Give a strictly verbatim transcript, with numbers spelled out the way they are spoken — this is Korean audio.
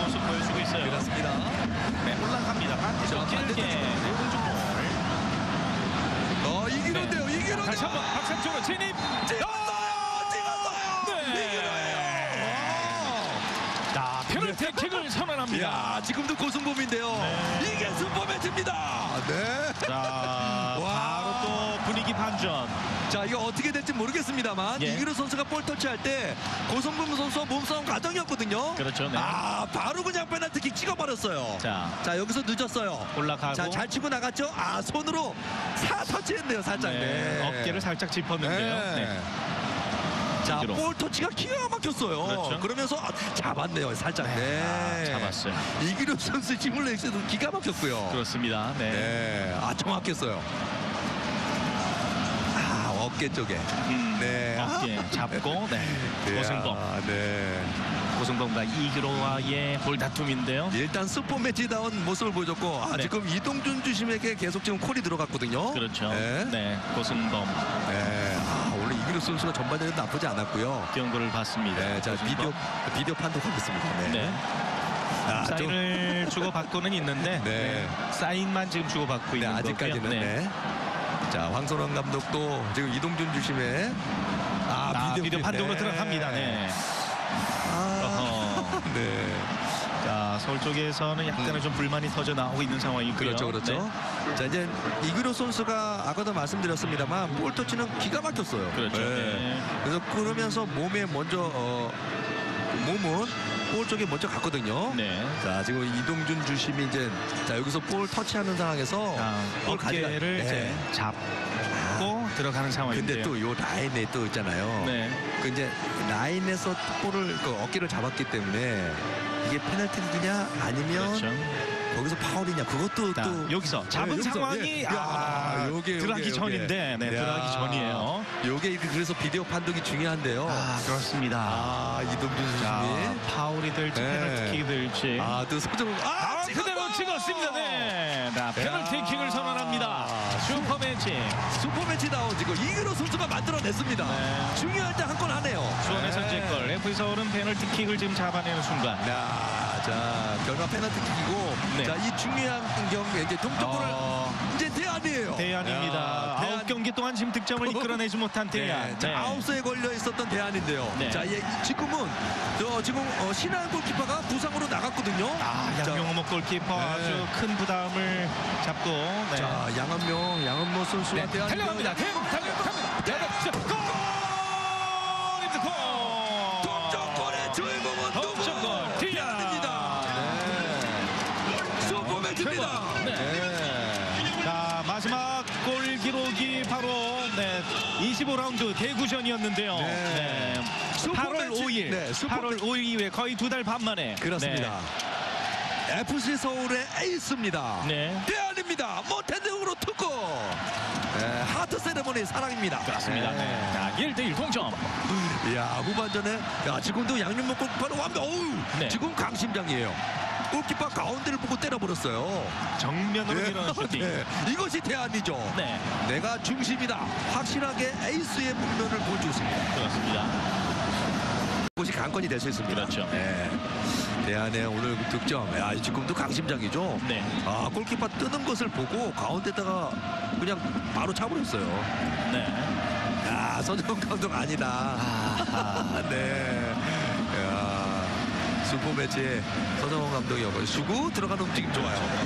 모습 보여주고 있어요. 그렇습니다. 네, 올라갑니다. 반대쪽 길게 내공중 볼. 어, 이기는데요, 네. 이기는데요. 다시 한번 박찬종으로 진입. 찍었어요, 찍었어요. 네. 자, 페널티킥을 선언합니다. 야, 지금도 고승범인데요. 네. 이게 승범매치입니다. 네. 자, 바로 또 분위기 반전. 자, 이거 어떻게 될지 모르겠습니다만 예. 이기루 선수가 볼 터치할 때 고성범 선수와 몸싸움 과정이었거든요. 그렇죠. 네. 아, 바로 그냥 페널티킥 찍어버렸어요. 자, 자, 여기서 늦었어요. 올라가고. 자, 잘 치고 나갔죠. 아, 손으로 사 터치했네요, 살짝. 네. 네. 어깨를 살짝 짚었는데요. 네. 네. 자, 뒤로. 볼 터치가 기가 막혔어요. 그렇죠. 그러면서 아, 잡았네요, 살짝. 네. 네. 아, 잡았어요. 이기루 선수 힘을 낼때도 기가 막혔고요. 그렇습니다. 네. 네. 아, 정확했어요. 아, 어깨 쪽에. 음, 네. 어깨 잡고 네. 고승범. 아, 네. 고승범과 이기로와의 볼다툼인데요. 일단 슈퍼 매치다운 모습을 보여줬고 아, 네. 지금 이동준 주심에게 계속 지금 콜이 들어갔거든요. 그렇죠. 네. 네. 고승범 네. 아, 원래 이기루 선수가 전반전에 나쁘지 않았고요. 경고를 받습니다. 네. 자, 고승범. 비디오 비디오 판독하겠습니다. 네. 네. 아, 좀- 사인을 주고받고는 있는데 네. 네. 사인만 지금 주고받고 네, 있는 아직까지는 거고요. 네. 자, 황선원 감독도 지금 이동준 주심에 아, 아, 비디오, 비디오 판독으로 네. 들어갑니다. 네. 아, 어허. 네. 자, 서울 쪽에서는 약간의 좀 불만이 터져 나오고 있는 상황이고요. 그렇죠, 그렇죠. 네. 자, 이제 이그로 선수가 아까도 말씀드렸습니다만 볼 터치는 기가 막혔어요. 그렇죠. 네. 그래서 그러면서 몸에 먼저 어, 몸은 볼 쪽에 먼저 갔거든요. 네. 자, 지금 이동준 주심이 이제 자 여기서 볼 터치하는 상황에서 자, 볼 가져가- 어깨를 네. 이제 잡고 들어가는 상황인데요. 근데 또 요 라인에 또 있잖아요. 네. 그 이제 라인에서 볼을 그 어깨를 잡았기 때문에 이게 페널티킥이냐 아니면 그렇죠. 거기서 파울이냐 그것도 자, 또 여기서 잡은 네, 여기서, 상황이 예. 아, 야, 요게, 들어가기 요게, 전인데 네, 요게. 들어가기 야, 전이에요. 요게 그래서 비디오 판독이 중요한데요. 아, 그렇습니다. 아, 이동준 자, 선수님. 파울이 될지 네. 페널티킥이 될지. 아, 또 서정. 아, 아, 그대로 찍었습니다. 네. 자, 페널티킥을 선언합니다. 슈퍼매치. 슈퍼매치다운 지금 이그로 선수가 만들어냈습니다. 네. 중요할 때 한 건 하네요. 수원의 선제골. 에프씨 서울은 페널티킥을 지금 잡아내는 순간. 야, 자, 결과 페널티킥이고 네. 자, 이 중요한 경기에 이제 동점골을 어, 이제 대안이에요. 대안입니다. 야, 대안. 아홉 경기 동안 지금 득점을 이끌어내지 못한 대안. 네, 자, 아홉 수에 걸려 있었던 대안인데요. 네. 자, 예, 지금은 저 지금 어, 신한 골키퍼가 부상으로 나갔거든요. 아, 양명호 골키퍼 네. 아주 큰 부담을 잡고. 네. 자, 양한명, 양한모 선수와 네, 대안 달려갑니다. 대국 달려갑니다. 달려갑니다. 골! 골! 동점골의 주인공은 동점골 대안입니다. 네. 슈퍼매치입니다. 네. 자, 마지막 골 기록이 바로 네, 이십오 라운드 대구전이었는데요. 네. 네. 슈퍼 팔월 매치. 오일. 네, 슈퍼 팔월 오일 이후에 거의 두 달 반 만에. 그렇습니다. 에프씨 서울의 에이스입니다. 네. 대안입니다. 모태등으로 투고. 네, 하트 세레머니 사랑입니다. 그렇습니다. 네. 네. 자, 일 대 일 동점. 야, 후반전에 야, 지금도 양윤목 골키퍼는 완벽. 어우, 네. 지금 강심장이에요. 골키퍼 가운데를 보고 때려버렸어요. 정면으로 네. 밀어넣은 슈팅. 네. 이것이 대안이죠. 네. 내가 중심이다. 확실하게 에이스의 분면을 보여주었습니다. 그렇습니다. 이것이 관건이 될 수 있습니다. 그렇죠. 네. 대안의 오늘 득점. 야, 지금도 강심장이죠. 네. 아, 골키퍼 뜨는 것을 보고 가운데다가 그냥 바로 차버렸어요. 네. 야, 서정 감독 아니다. 아, 네. 야, 슈퍼매치에 서정원 감독이 어버주고 들어가는 움직임 좋아요.